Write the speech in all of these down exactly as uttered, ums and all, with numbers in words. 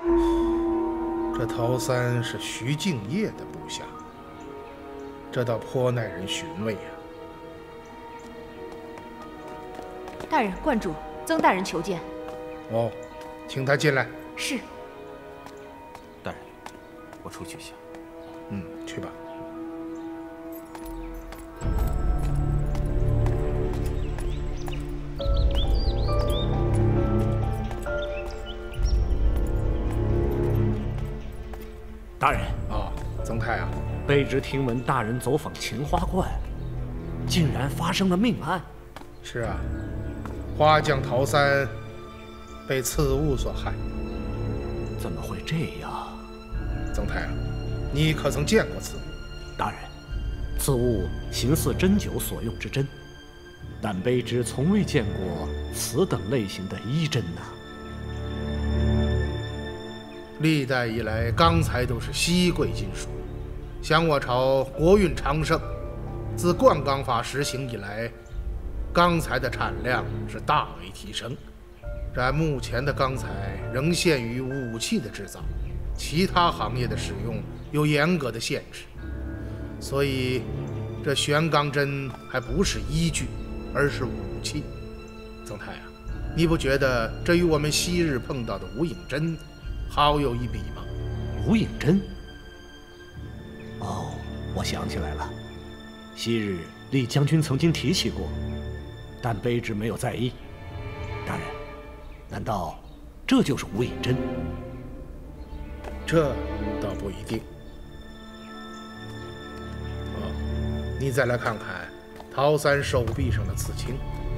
这陶三是徐敬业的部下，这倒颇耐人寻味呀、 啊。大人，观主，曾大人求见。 哦，请他进来。 是。 大人，我出去一下。 嗯，去吧。 大人啊，曾太啊， 卑职听闻大人走访秦花观，竟然发生了命案。 是啊，花匠陶三被刺物所害。 怎么会这样？ 曾太啊，你可曾见过此物？ 大人，此物形似针灸所用之针，但卑职从未见过此等类型的医针呐、啊。 历代以来，钢材都是稀贵金属。襄我朝国运昌盛，自灌钢法实行以来，钢材的产量是大为提升。然目前的钢材仍限于武器的制造，其他行业的使用有严格的限制。所以，这玄钢针还不是医具，而是武器。曾太啊，你不觉得这与我们昔日碰到的无影针好有一比吗？ 无影针？哦，我想起来了，昔日厉将军曾经提起过，但卑职没有在意。大人，难道这就是无影针？ 这倒不一定。哦，你再来看看陶三手臂上的刺青。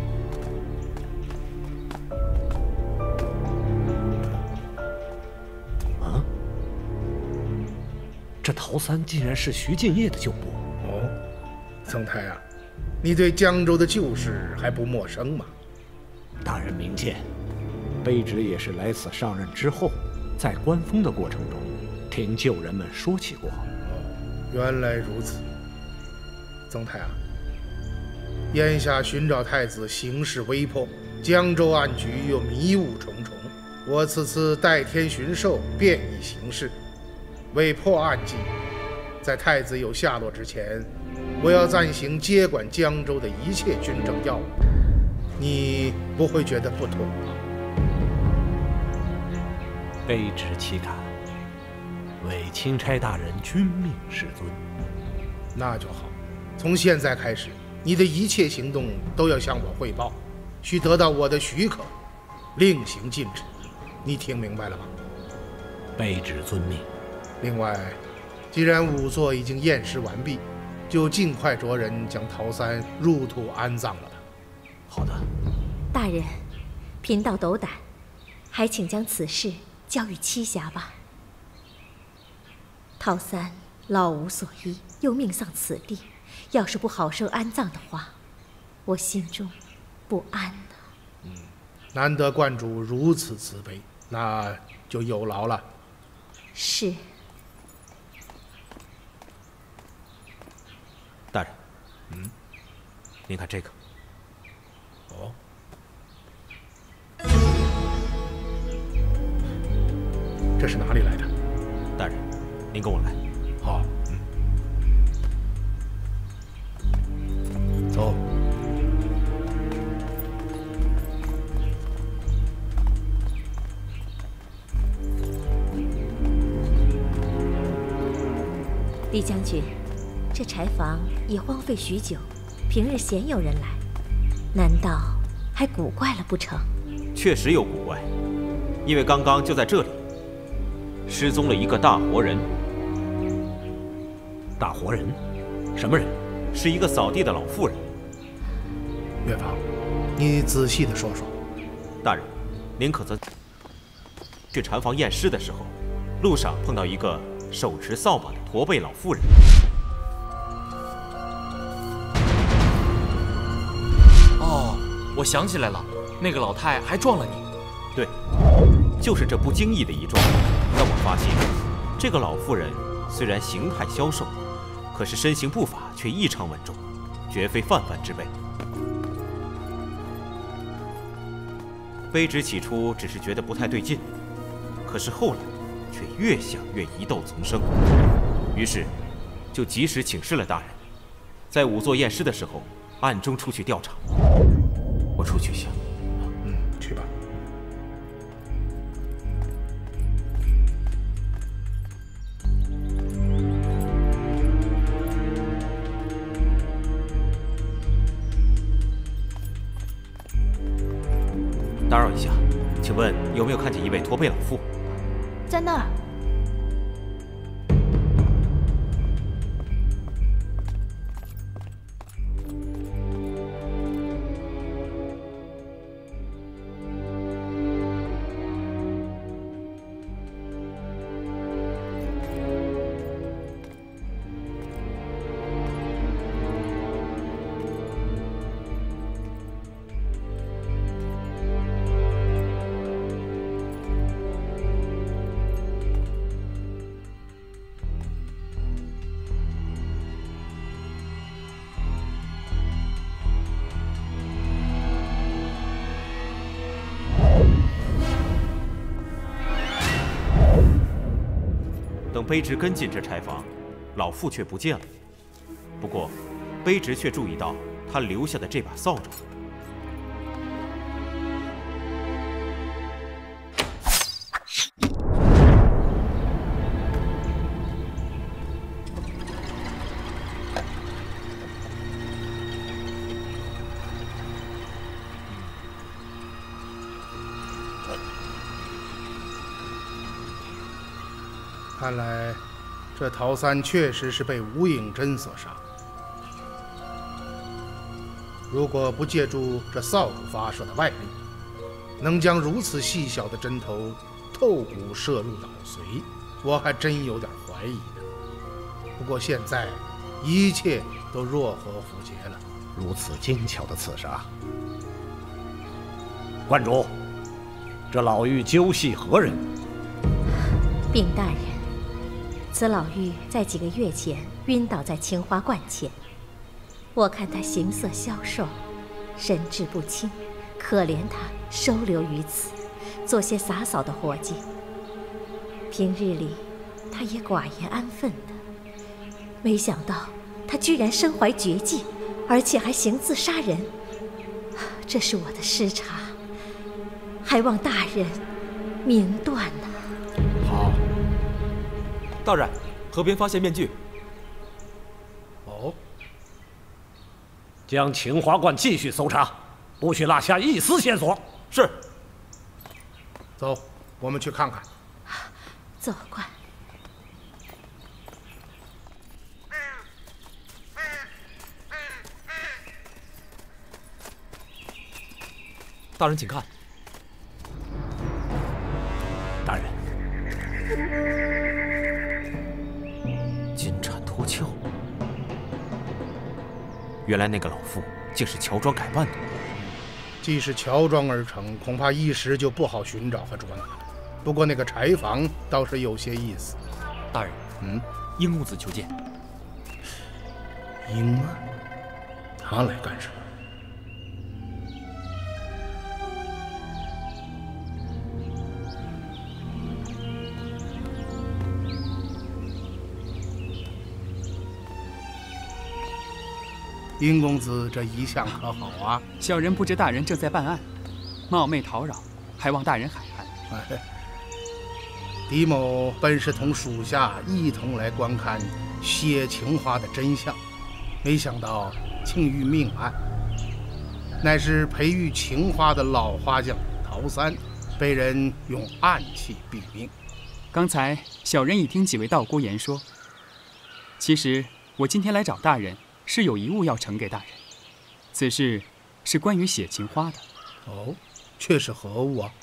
这陶三竟然是徐敬业的旧部哦，曾太啊，你对江州的旧事还不陌生吗？ 大人明鉴，卑职也是来此上任之后，在观风的过程中，听旧人们说起过。 哦，原来如此。曾太啊，眼下寻找太子形势危迫，江州暗局又迷雾重重，我此次代天巡狩，便以行事。为破案计，在太子有下落之前，我要暂行接管江州的一切军政要务，你不会觉得不妥吧？ 卑职岂敢，为钦差大人君命是尊。 那就好，从现在开始，你的一切行动都要向我汇报，需得到我的许可，另行禁止。你听明白了吗？ 卑职遵命。 另外，既然仵作已经验尸完毕，就尽快着人将陶三入土安葬了吧。 好的。 大人，贫道斗胆，还请将此事交与栖霞吧。陶三老无所依，又命丧此地，要是不好生安葬的话，我心中不安呢。 嗯，难得观主如此慈悲，那就有劳了。 是。 大人，嗯，您看这个。 哦，这是哪里来的？ 大人，您跟我来。 好，嗯，走。 李将军，这柴房已荒废许久，平日鲜有人来，难道还古怪了不成？ 确实有古怪，因为刚刚就在这里失踪了一个大活人。 大活人？什么人？ 是一个扫地的老妇人。 岳房，你仔细的说说。 大人，您可曾去禅房验尸的时候，路上碰到一个手持扫把的驼背老妇人？ 哦，我想起来了，那个老太还撞了你。 对，就是这不经意的一撞，让我发现，这个老妇人虽然形态消瘦，可是身形步伐却异常稳重，绝非泛泛之辈。卑职起初只是觉得不太对劲，可是后来却越想越疑窦丛生，于是就及时请示了大人，在仵作验尸的时候，暗中出去调查。我出去一下。 嗯，去吧。 打扰一下，请问有没有看见一位驼背老妇？ 在那儿。 等卑职跟进这柴房，老妇却不见了。不过，卑职却注意到她留下的这把扫帚。 看来，这陶三确实是被吴应真所杀。如果不借助这扫帚发射的外力，能将如此细小的针头透骨射入脑髓，我还真有点怀疑呢。不过现在，一切都若合符节了。 如此精巧的刺杀，观主，这老妪究系何人？ 禀大人，此老妪在几个月前晕倒在青花观前，我看她形色消瘦，神志不清，可怜她收留于此，做些洒扫的活计。平日里，她也寡言安分的，没想到她居然身怀绝技，而且还行刺杀人。这是我的失察，还望大人明断呐。 好。 大人，河边发现面具。 哦， 将青花观继续搜查，不许落下一丝线索。 是。 走，我们去看看。 走，官。 大人，请看。 大人， 金蝉脱壳。原来那个老妇竟是乔装改扮的。 既是乔装而成，恐怕一时就不好寻找和捉拿。不过那个柴房倒是有些意思。 大人， 嗯， 殷公子求见。 殷吗？他来干什么？殷公子这一向可好啊？ 小人不知大人正在办案，冒昧讨扰，还望大人海涵。 哎，狄某本是同属下一同来观看血情花的真相，没想到竟遇命案，乃是培育情花的老花匠陶三被人用暗器毙命。 刚才小人已听几位道姑言说，其实我今天来找大人，是有一物要呈给大人。此事是关于血情花的。 哦，却是何物啊？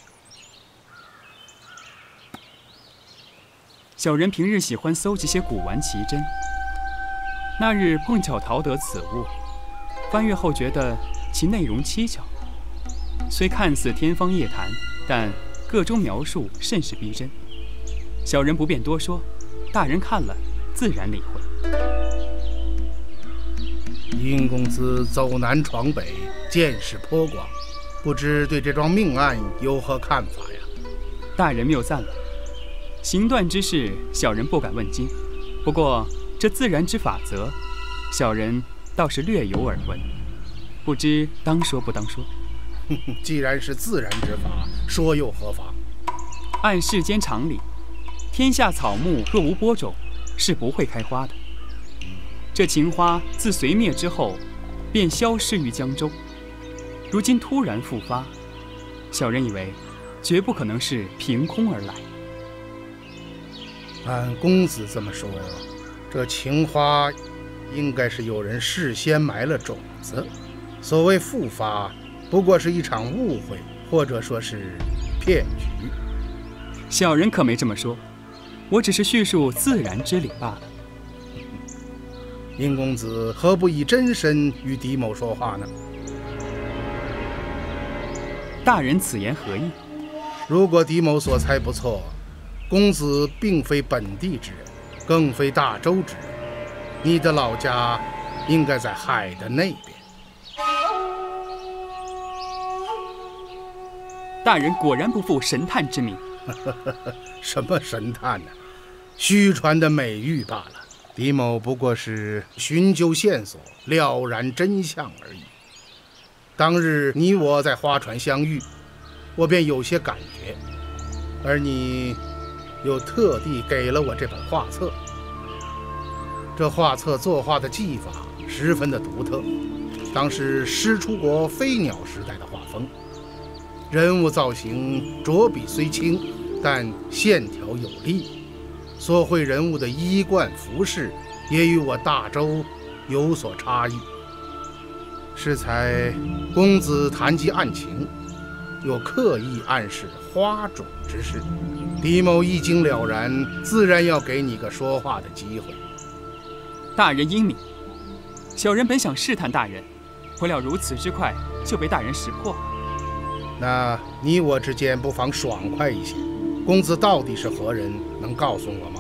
小人平日喜欢搜集些古玩奇珍，那日碰巧淘得此物，翻阅后觉得其内容蹊跷，虽看似天方夜谭，但各中描述甚是逼真。小人不便多说，大人看了自然领会。 殷公子走南闯北，见识颇广，不知对这桩命案有何看法呀？ 大人谬赞了， 行断之事，小人不敢问津。不过这自然之法则，小人倒是略有耳闻，不知当说不当说。 既然是自然之法，说又何妨？ 按世间常理，天下草木若无播种，是不会开花的。这秦花自隋灭之后，便消失于江州，如今突然复发，小人以为，绝不可能是凭空而来。 按公子这么说，这情花应该是有人事先埋了种子。所谓复发，不过是一场误会，或者说是骗局。 小人可没这么说，我只是叙述自然之理罢了。 殷公子何不以真身与狄某说话呢？ 大人此言何意？ 如果狄某所猜不错，公子并非本地之人，更非大周之人，你的老家应该在海的那边。 大人果然不负神探之名。 什么神探呢？虚传的美誉罢了。狄某不过是寻究线索，了然真相而已。当日你我在花船相遇，我便有些感觉，而你又特地给了我这本画册。这画册作画的技法十分的独特，当是师出国飞鸟时代的画风。人物造型着笔虽轻，但线条有力，所绘人物的衣冠服饰也与我大周有所差异。适才公子谈及案情，又刻意暗示花种之事，狄某一经了然，自然要给你个说话的机会。 大人英明，小人本想试探大人，不料如此之快就被大人识破。 那你我之间不妨爽快一些，公子到底是何人，能告诉我吗？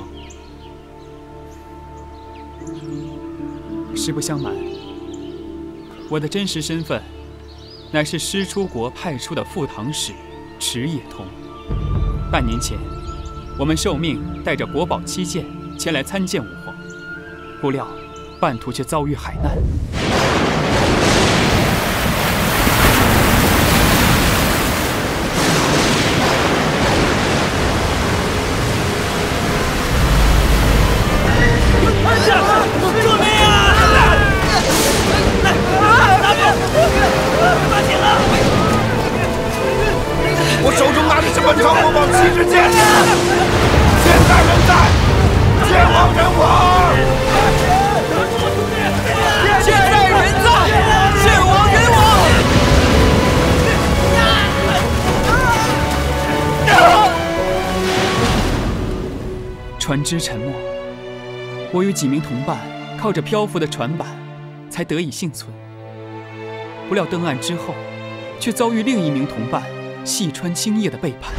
实不相瞒，我的真实身份乃是师出国派出的副堂使池野通。半年前，我们受命带着国宝七件前来参见武皇，不料半途却遭遇海难。 我手中拿的是本朝国宝七支剑，现在人在，剑王人亡。 现在人在，剑王人亡。 船只沉没，我与几名同伴靠着漂浮的船板才得以幸存。不料登岸之后，却遭遇另一名同伴细川青叶的背叛。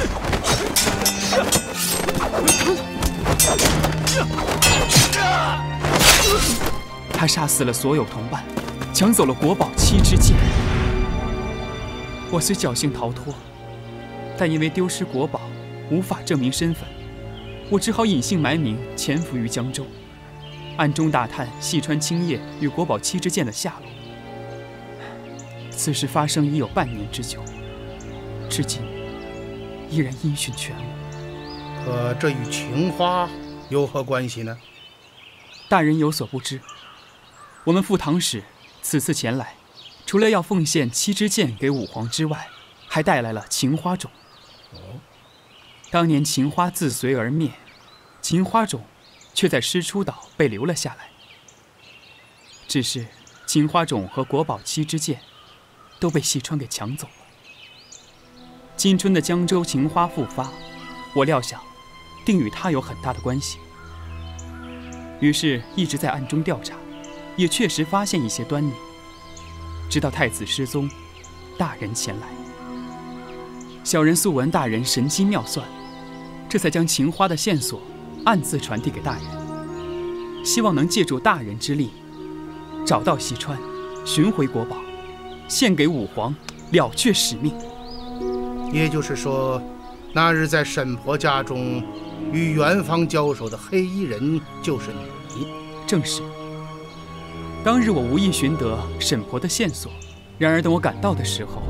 他杀死了所有同伴，抢走了国宝七支剑。我虽侥幸逃脱，但因为丢失国宝，无法证明身份，我只好隐姓埋名，潜伏于江州，暗中打探细川青叶与国宝七支剑的下落。此事发生已有半年之久，至今依然音讯全无。 可这与情花有何关系呢？ 大人有所不知，我们副堂使此次前来，除了要奉献七支剑给武皇之外，还带来了情花种。 哦， 当年情花自隋而灭，情花种却在师出岛被留了下来。只是情花种和国宝七支剑都被细川给抢走了。今春的江州情花复发，我料想定与他有很大的关系。于是一直在暗中调查，也确实发现一些端倪。直到太子失踪，大人前来，小人素闻大人神机妙算，这才将情花的线索暗自传递给大人，希望能借助大人之力，找到细川，寻回国宝，献给武皇，了却使命。 也就是说，那日在沈婆家中， 与元芳交手的黑衣人就是你。 正是。当日我无意寻得沈婆的线索，然而等我赶到的时候，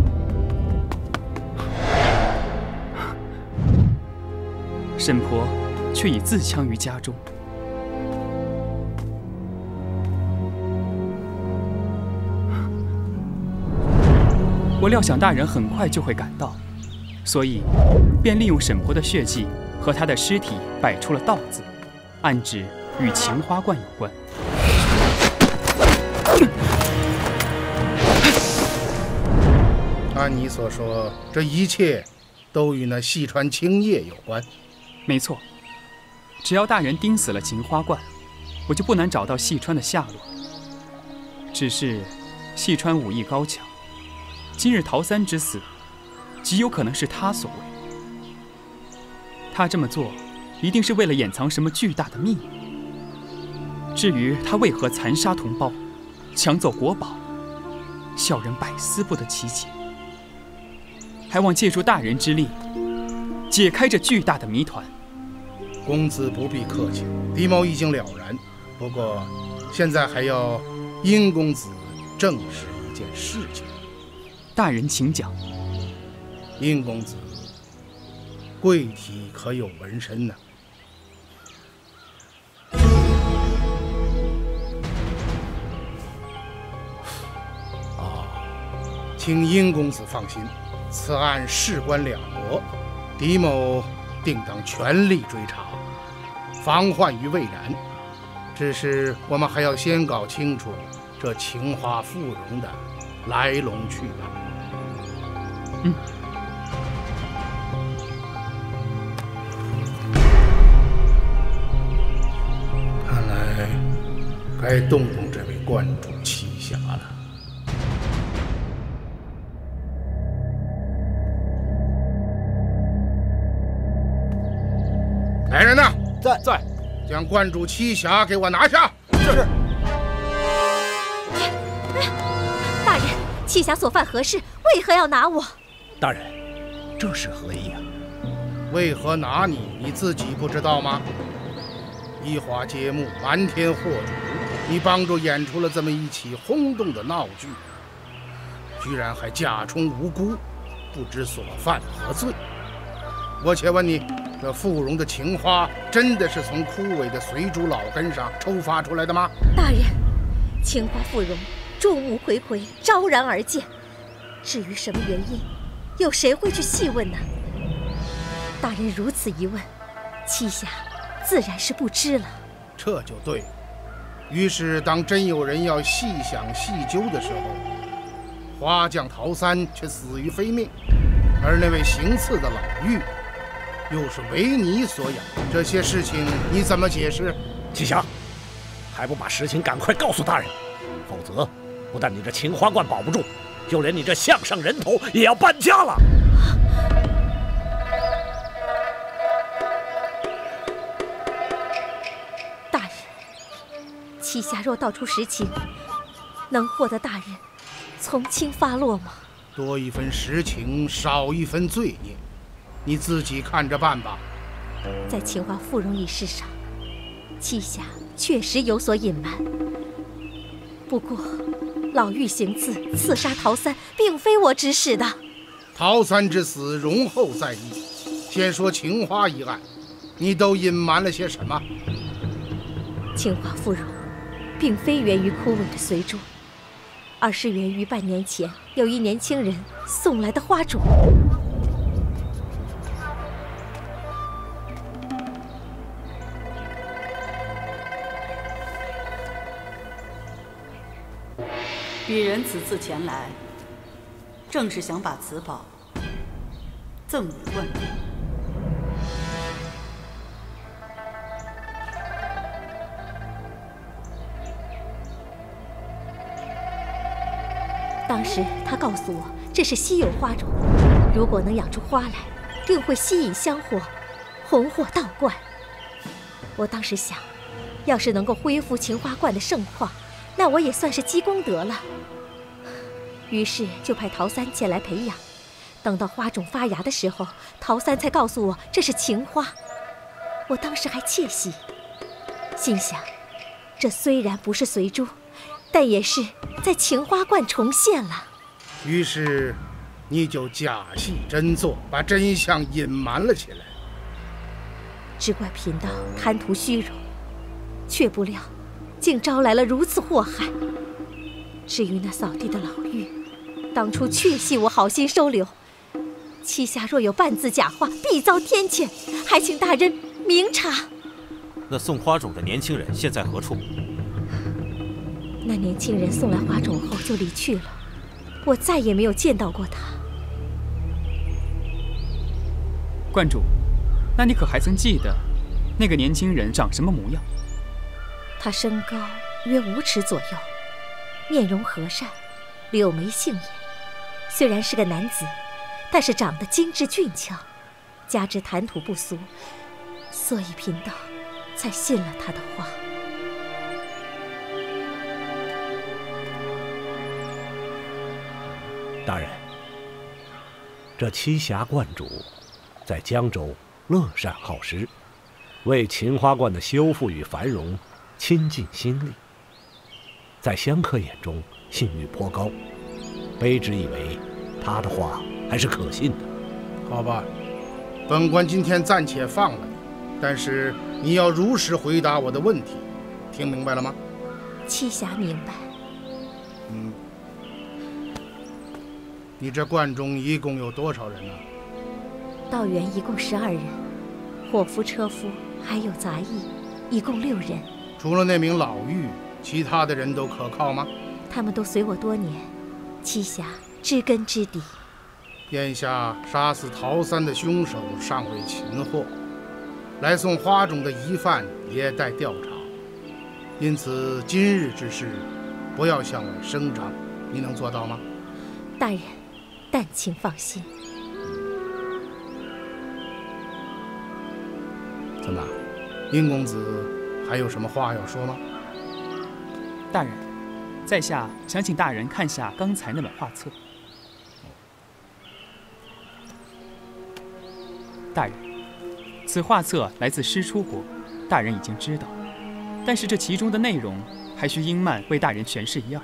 沈婆却已自枪于家中。我料想大人很快就会赶到，所以便利用沈婆的血迹和她的尸体摆出了道字，暗指与晴花观有关。 按你所说，这一切都与那细川青叶有关。 没错，只要大人盯死了晴花观，我就不难找到细川的下落。只是细川武艺高强，今日陶三之死，极有可能是他所为。他这么做，一定是为了掩藏什么巨大的秘密。至于他为何残杀同胞，抢走国宝，小人百思不得其解。还望借助大人之力，解开这巨大的谜团。 公子不必客气，狄某已经了然。不过，现在还要殷公子证实一件事情。 大人请讲。 殷公子，贵体可有纹身呢？啊，请殷公子放心，此案事关两国，狄某定当全力追查，防患于未然。只是我们还要先搞清楚这晴花芙蓉的来龙去脉。 嗯。 看来该动动这位观主栖霞了。来人呐！ 在在， 将观主栖霞给我拿下！ 是。 大人，栖霞所犯何事？为何要拿我？ 大人，这是何意啊？ 为何拿你？你自己不知道吗？移花接木，瞒天惑主，你帮助演出了这么一起轰动的闹剧，居然还假充无辜，不知所犯何罪。我且问你，这芙蓉的情花真的是从枯萎的随珠老根上抽发出来的吗？ 大人，青花芙蓉众目睽睽，昭然而见。至于什么原因，有谁会去细问呢？大人如此一问，栖霞自然是不知了。 这就对了。于是，当真有人要细想细究的时候，花匠陶三却死于非命，而那位行刺的老妪，又是为你所养。这些事情你怎么解释？ 栖霞，还不把实情赶快告诉大人，否则不但你这晴花观保不住，就连你这项上人头也要搬家了。 大人，栖霞若道出实情，能获得大人从轻发落吗？ 多一分实情，少一分罪孽，你自己看着办吧。 在晴花芙蓉一事上，栖霞确实有所隐瞒。不过，老妪行刺刺杀陶三，并非我指使的。 陶三之死，容后再议。先说晴花一案，你都隐瞒了些什么？ 晴花芙蓉，并非源于枯萎的随珠，而是源于半年前有一年轻人送来的花种。 鄙人此次前来，正是想把此宝赠与观主。 当时他告诉我，这是稀有花种，如果能养出花来，定会吸引香火，红火道观。我当时想，要是能够恢复晴花观的盛况，那我也算是积功德了。于是就派陶三前来培养。等到花种发芽的时候，陶三才告诉我这是晴花。 我当时还窃喜，心想，这虽然不是随珠，但也是在晴花观重现了。 于是，你就假戏真做，把真相隐瞒了起来。 只怪贫道贪图虚荣，却不料竟招来了如此祸害。至于那扫地的老妪，当初确系我好心收留，膝下若有半字假话，必遭天谴，还请大人明察。 那送花种的年轻人现在何处？ 那年轻人送来花种后就离去了，我再也没有见到过他。 观主，那你可还曾记得那个年轻人长什么模样？ 他身高约五尺左右，面容和善，柳眉杏眼。虽然是个男子，但是长得精致俊俏，加之谈吐不俗，所以贫道才信了他的话。 大人，这栖霞观主在江州乐善好施，为晴花观的修复与繁荣倾尽心力，在香客眼中信誉颇高。卑职以为他的话还是可信的。 好吧，本官今天暂且放了你，但是你要如实回答我的问题，听明白了吗？ 栖霞明白。 嗯，你这观中一共有多少人呢？ 道员一共十二人，伙夫、车夫还有杂役，一共六人。 除了那名老妪，其他的人都可靠吗？ 他们都随我多年，栖霞知根知底。 眼下杀死陶三的凶手尚未擒获，来送花种的疑犯也待调查，因此今日之事不要向我声张，你能做到吗？ 大人，但请放心。 怎么，殷公子还有什么话要说吗？ 大人，在下想请大人看下刚才那本画册。大人，此画册来自师出国，大人已经知道，但是这其中的内容还需英曼为大人诠释一二。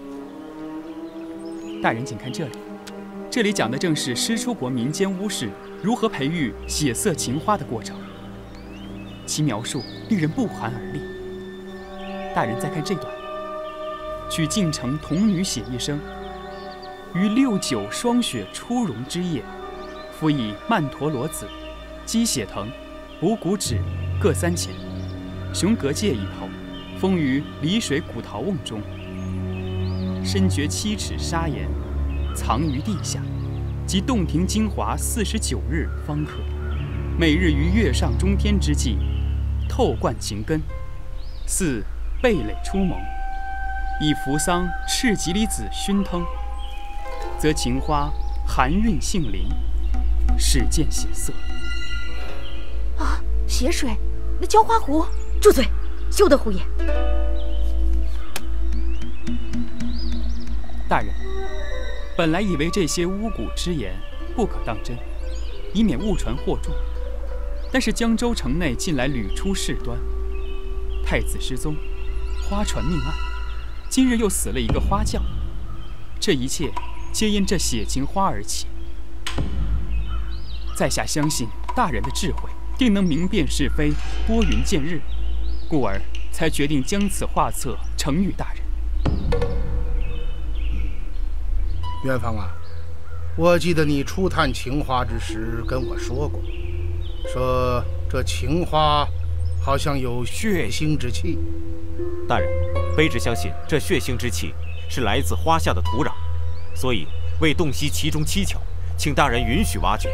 大人请看这里，这里讲的正是师出国民间巫士如何培育血色情花的过程，其描述令人不寒而栗。大人再看这段，取晋城童女血一生，于六九霜雪初融之夜，辅以曼陀罗子、鸡血藤、补骨脂各三钱，熊革芥一泡，封于离水古陶瓮中，深掘七尺砂岩，藏于地下，及洞庭精华四十九日方可。每日于月上中天之际，透灌情根，似蓓蕾出萌，以扶桑赤吉离子熏腾，则情花含韵性灵，始见血色。 啊，血水，那浇花壶！住嘴，休得胡言！ 大人，本来以为这些巫蛊之言不可当真，以免误传惑众。但是江州城内近来屡出事端，太子失踪，花船命案，今日又死了一个花匠，这一切皆因这血情花而起。在下相信大人的智慧，定能明辨是非，拨云见日，故而才决定将此画册呈与大人。 元芳啊，我记得你初探情花之时跟我说过，说这情花好像有血腥之气。 大人，卑职相信这血腥之气是来自花下的土壤，所以为洞悉其中蹊跷，请大人允许挖掘。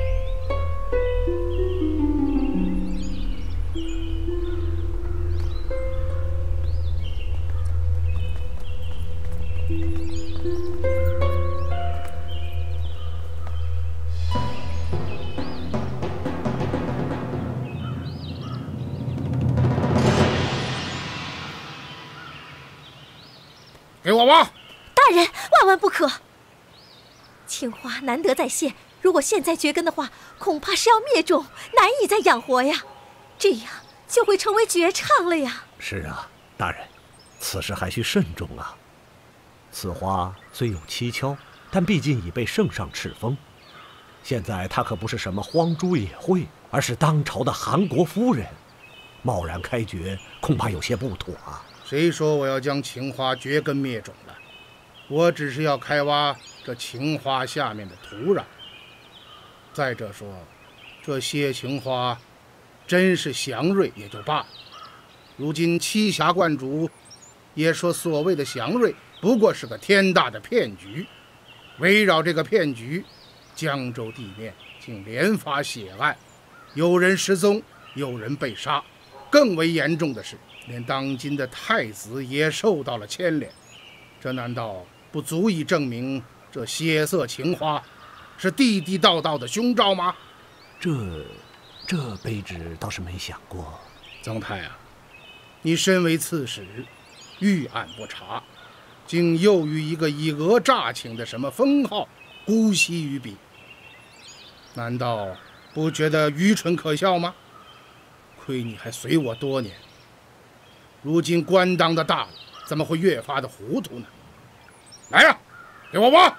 给我挖！ 大人，万万不可！青花难得再现，如果现在掘根的话，恐怕是要灭种，难以再养活呀。 这样就会成为绝唱了呀！ 是啊，大人，此事还需慎重啊。此花虽有蹊跷，但毕竟已被圣上敕封。现在她可不是什么荒猪野惠，而是当朝的韩国夫人，贸然开掘，恐怕有些不妥啊。 谁说我要将情花绝根灭种了？我只是要开挖这情花下面的土壤。再者说，这些情花真是祥瑞也就罢了，如今栖霞观主也说所谓的祥瑞不过是个天大的骗局。围绕这个骗局，江州地面竟连发血案，有人失踪，有人被杀，更为严重的是，连当今的太子也受到了牵连。这难道不足以证明这血色情花是地地道道的凶兆吗？ 这这卑职倒是没想过。 曾太啊，你身为刺史，预案不察，竟又与一个以讹诈请的什么封号姑息于彼，难道不觉得愚蠢可笑吗？亏你还随我多年，如今官当的大了，怎么会越发的糊涂呢？来呀，给我挖！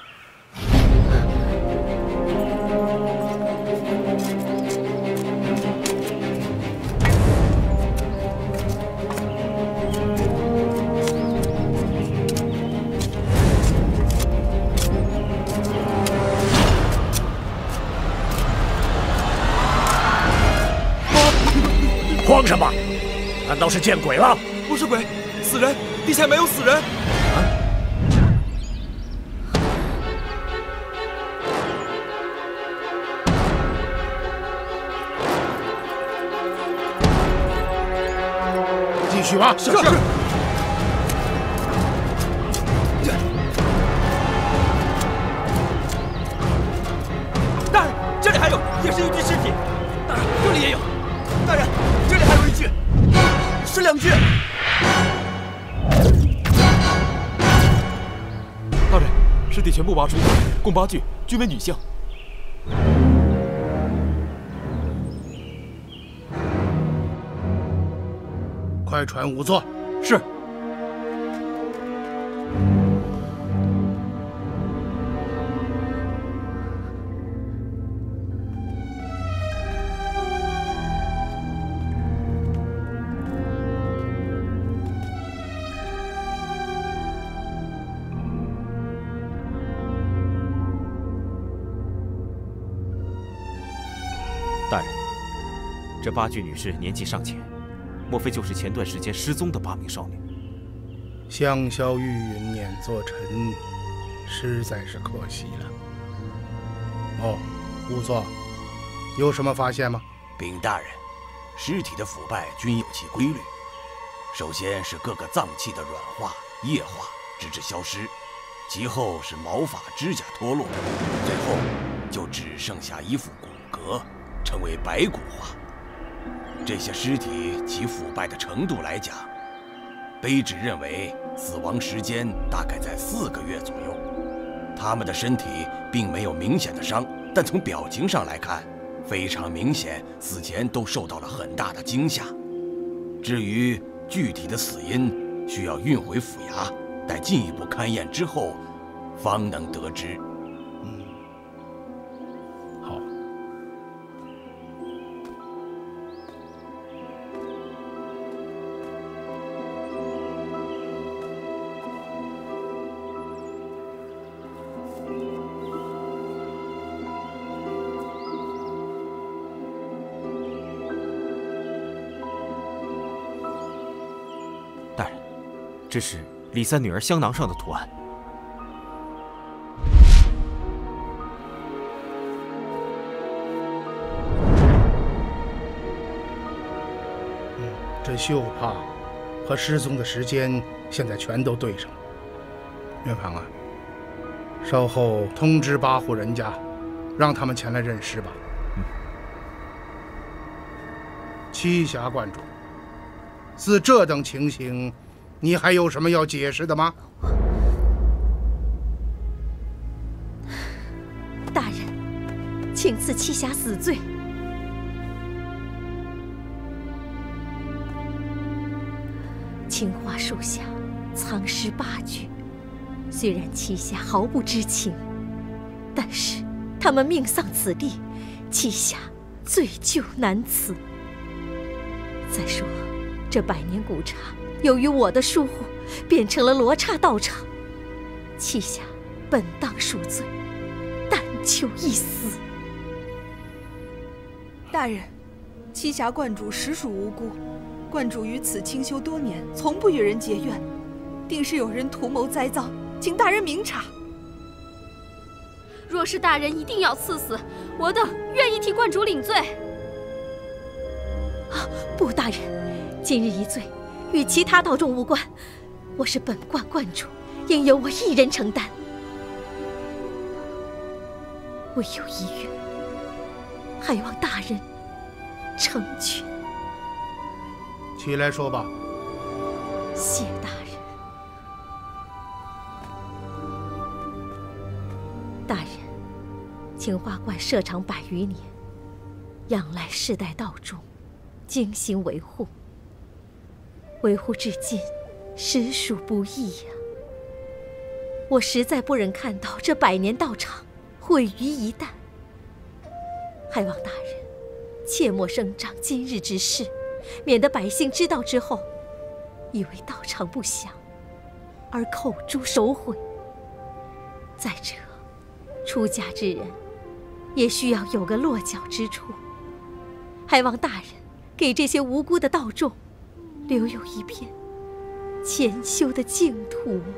慌什么？难道是见鬼了？ 不是鬼，死人，地下没有死人。啊！ 继续挖。 是。大人，这里还有，也是一具尸体。大人，这里也有。大人，这里还有一具，是两具。大人，尸体全部挖出，共八具，均为女性。 快传仵作。 是。 大人，这八具女士年纪尚浅，莫非就是前段时间失踪的八名少女？ 香消玉殒碾作尘，实在是可惜了。哦，仵作，有什么发现吗？ 禀大人，尸体的腐败均有其规律。首先是各个脏器的软化、液化，直至消失；其后是毛发、指甲脱落，最后就只剩下一副骨骼，成为白骨化。这些尸体其腐败的程度来讲，卑职认为死亡时间大概在四个月左右。他们的身体并没有明显的伤，但从表情上来看，非常明显死前都受到了很大的惊吓。至于具体的死因，需要运回府衙，待进一步勘验之后，方能得知。 嗯，好。 大人，这是李三女儿香囊上的图案。 嗯，这绣帕和失踪的时间现在全都对上了。岳庞啊，稍后通知八户人家，让他们前来认尸吧。 嗯。 栖霞观主，似这等情形，你还有什么要解释的吗？ 大人，请赐栖霞死罪。 青花树下藏尸八具，虽然七侠毫不知情，但是他们命丧此地，七侠罪疚难辞。再说，这百年古刹由于我的疏忽，变成了罗刹道场，七侠本当赎罪，但求一死。 大人，七侠观主实属无辜，观主于此清修多年，从不与人结怨，定是有人图谋栽赃，请大人明察。 若是大人一定要赐死，我等愿意替观主领罪。 啊，不，大人，今日一罪与其他道众无关，我是本观观主，应由我一人承担。唯有一愿，还望大人成全。 起来说吧。 谢大人。大人，青花观设厂百余年，仰赖世代道众精心维护，维护至今，实属不易呀。我实在不忍看到这百年道场毁于一旦，还望大人切莫声张今日之事，免得百姓知道之后，以为道场不祥，而口诛手毁。再者，出家之人也需要有个落脚之处，还望大人给这些无辜的道众留有一片潜修的净土啊！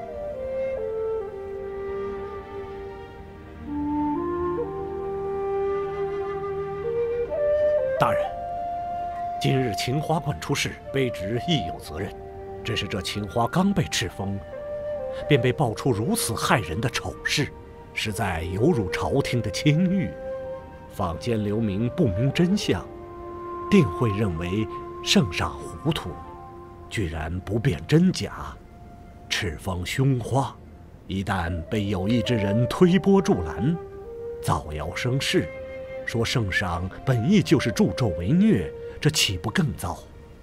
大人，今日秦花观出事，卑职亦有责任。只是这秦花刚被敕封，便被爆出如此骇人的丑事，实在有辱朝廷的清誉。坊间流民不明真相，定会认为圣上糊涂，居然不辨真假，敕封凶花。一旦被有意之人推波助澜，造谣生事，说圣上本意就是助纣为虐，这岂不更糟？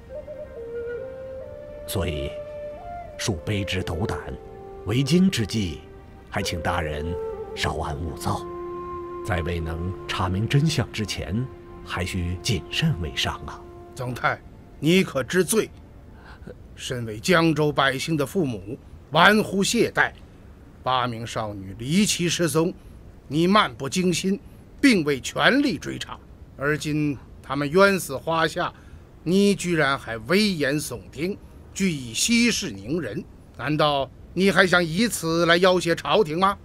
所以，恕卑职斗胆，为今之计，还请大人稍安勿躁，在未能查明真相之前，还需谨慎为上啊！ 曾太，你可知罪？身为江州百姓的父母，玩忽懈怠，八名少女离奇失踪，你漫不经心，并未全力追查，而今他们冤死花下，你居然还危言耸听，据以息事宁人，难道你还想以此来要挟朝廷吗？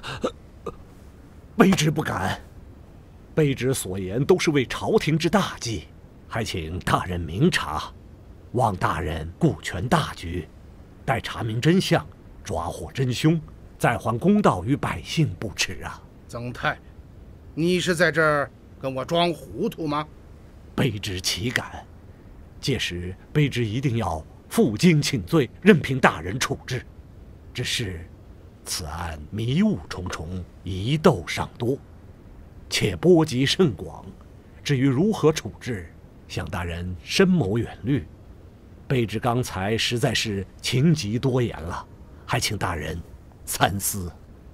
卑职不敢，卑职所言都是为朝廷之大计，还请大人明察，望大人顾全大局，待查明真相，抓获真凶，再还公道于百姓不迟啊！ 曾太，你是在这儿跟我装糊涂吗？ 卑职岂敢！届时卑职一定要负荆请罪，任凭大人处置。只是此案迷雾重重，疑窦尚多，且波及甚广。至于如何处置，想大人深谋远虑。卑职刚才实在是情急多言了，还请大人三思。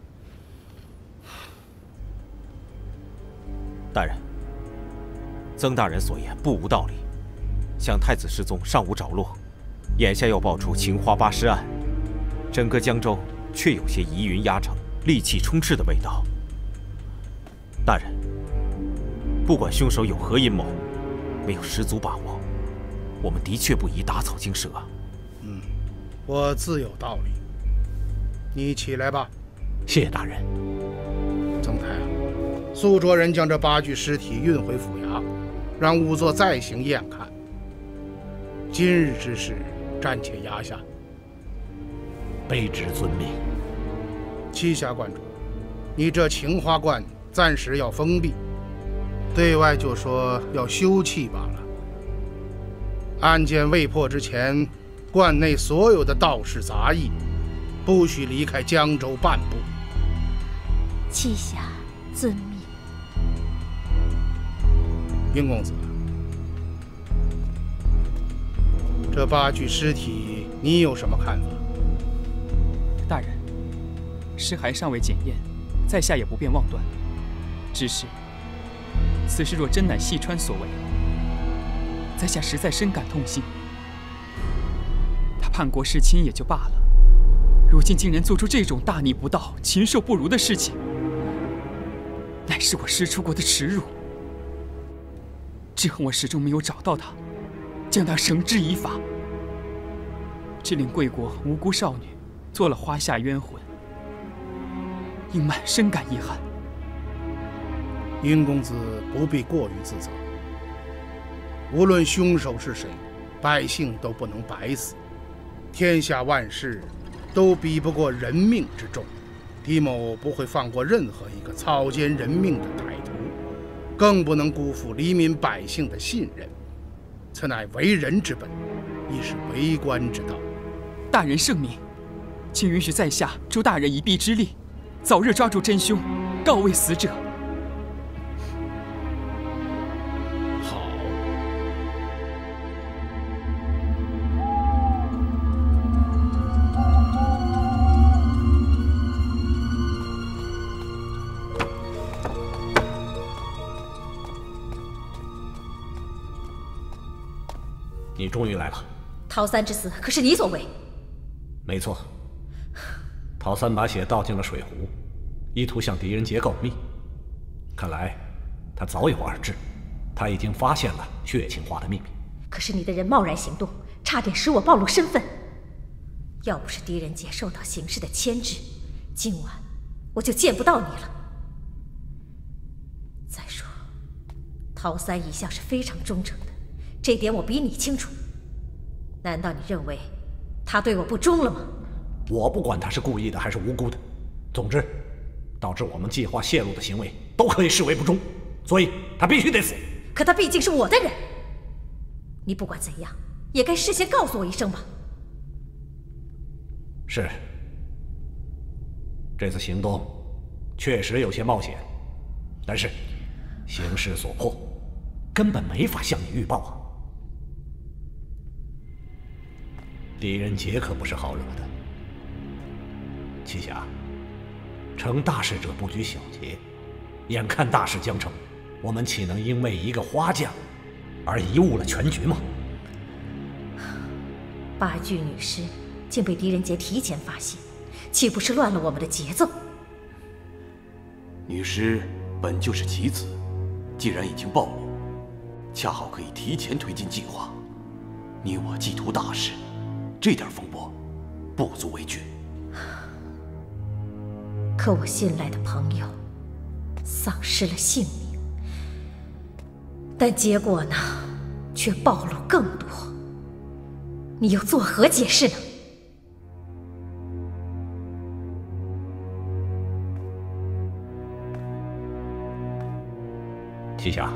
大人，曾大人所言不无道理。想太子失踪尚无着落，眼下又爆出秦花八尸案，整个江州却有些疑云压城、戾气充斥的味道。大人，不管凶手有何阴谋，没有十足把握，我们的确不宜打草惊蛇。 嗯，我自有道理。你起来吧。 谢大人。 曾太啊，苏卓人将这八具尸体运回府衙，让仵作再行验看。今日之事暂且压下。 卑职遵命。 栖霞观主，你这晴花观暂时要封闭，对外就说要休憩罢了。案件未破之前，观内所有的道士杂役不许离开江州半步。 栖霞遵命。 殷公子， 这八具尸体，你有什么看法？ 大人，尸骸尚未检验，在下也不便妄断。只是，此事若真乃细川所为，在下实在深感痛心。他叛国弑亲也就罢了，如今竟然做出这种大逆不道、禽兽不如的事情，乃是我师出国的耻辱。只恨我始终没有找到他，将他绳之以法，只令贵国无辜少女做了花下冤魂，英曼深感遗憾。 殷公子不必过于自责，无论凶手是谁，百姓都不能白死。天下万事都比不过人命之重，狄某不会放过任何一个草菅人命的歹徒，更不能辜负黎民百姓的信任。此乃为人之本，亦是为官之道。 大人圣明，请允许在下助大人一臂之力，早日抓住真凶，告慰死者。 好。 你终于来了。 陶三之死可是你所为？ 没错，陶三把血倒进了水壶，意图向狄仁杰告密。看来他早有二智，他已经发现了血青花的秘密。 可是你的人贸然行动，差点使我暴露身份。要不是狄仁杰受到形势的牵制，今晚我就见不到你了。再说，陶三一向是非常忠诚的，这点我比你清楚。难道你认为他对我不忠了吗？ 我不管他是故意的还是无辜的，总之，导致我们计划泄露的行为都可以视为不忠，所以他必须得死。 可他毕竟是我的人，你不管怎样也该事先告诉我一声吧。 是，这次行动确实有些冒险，但是形势所迫，根本没法向你预报啊。狄仁杰可不是好惹的。七侠，成大事者不拘小节，眼看大事将成，我们岂能因为一个花匠而贻误了全局吗？ 八具女尸竟被狄仁杰提前发现，岂不是乱了我们的节奏？ 女尸本就是棋子，既然已经暴露，恰好可以提前推进计划。你我既图大事，这点风波不足为惧。 可我信赖的朋友丧失了性命，但结果呢，却暴露更多。你又作何解释呢？ 七侠，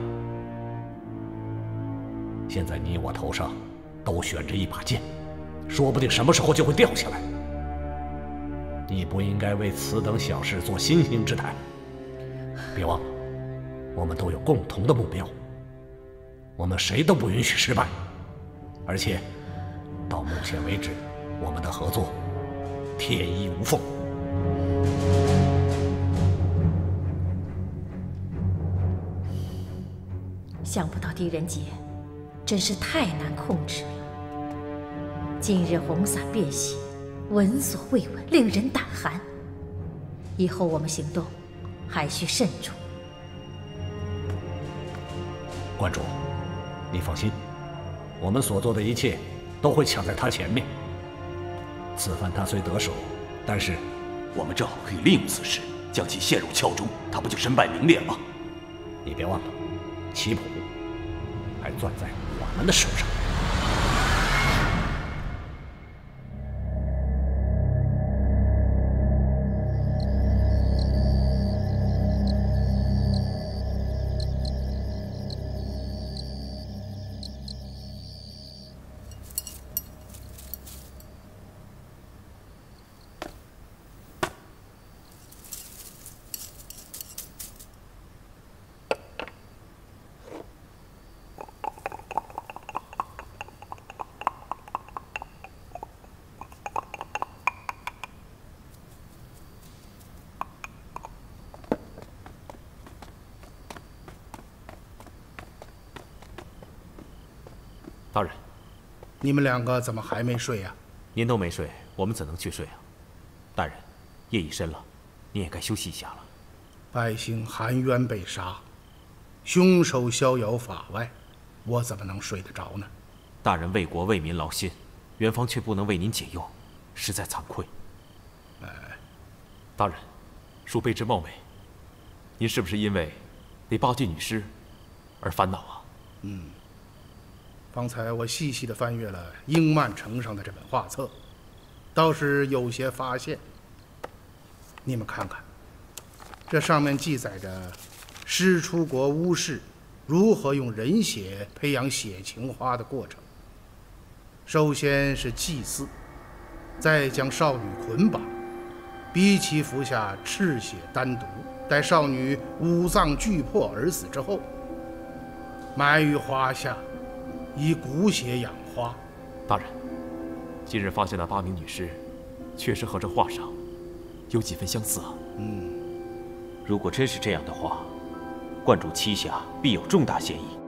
现在你我头上都悬着一把剑，说不定什么时候就会掉下来。你不应该为此等小事做惺惺之谈。别忘了，我们都有共同的目标，我们谁都不允许失败。而且，到目前为止，我们的合作天衣无缝。 想不到狄仁杰真是太难控制了。今日红伞遍袭，闻所未闻，令人胆寒。以后我们行动还需慎重。 观主，你放心，我们所做的一切都会抢在他前面。此番他虽得手，但是我们正好可以利用此事将其陷入鞘中，他不就身败名裂了吗？ 你别忘了，棋谱还攥在我们的手上。 大人， 你们两个怎么还没睡呀？ 您都没睡，我们怎能去睡啊？大人，夜已深了，您也该休息一下了。 百姓含冤被杀，凶手逍遥法外，我怎么能睡得着呢？ 大人为国为民劳心，元芳却不能为您解忧，实在惭愧。 哎， 大人，恕卑职冒昧，您是不是因为那八具女尸而烦恼啊？ 嗯，方才我细细地翻阅了英曼城上的这本画册，倒是有些发现。你们看看，这上面记载着师出国巫士如何用人血培养血情花的过程。首先是祭祀，再将少女捆绑，逼其服下赤血丹毒，待少女五脏俱破而死之后，埋于花下，以骨血养花。 大人，今日发现的八名女尸，确实和这画上有几分相似啊。 嗯， 如果真是这样的话，观主栖霞必有重大嫌疑。